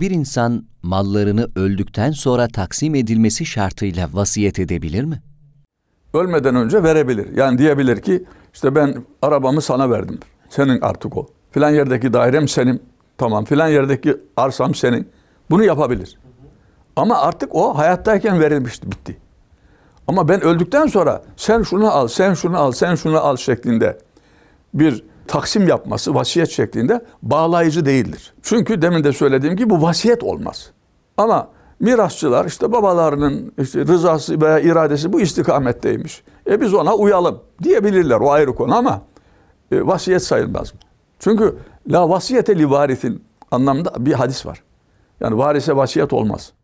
Bir insan mallarını öldükten sonra taksim edilmesi şartıyla vasiyet edebilir mi? Ölmeden önce verebilir. Yani diyebilir ki işte ben arabamı sana verdim. Senin artık o. Filan yerdeki dairem senin. Tamam, filan yerdeki arsam senin. Bunu yapabilir. Ama artık o hayattayken verilmişti, bitti. Ama ben öldükten sonra sen şunu al, sen şunu al, sen şunu al şeklinde bir taksim yapması vasiyet şeklinde bağlayıcı değildir. Çünkü demin de söylediğim gibi bu vasiyet olmaz. Ama mirasçılar işte babalarının işte rızası veya iradesi bu istikametteymiş. Biz ona uyalım diyebilirler, o ayrı konu, ama vasiyet sayılmaz. Çünkü la vasiyete li varithin anlamında bir hadis var. Yani varise vasiyet olmaz.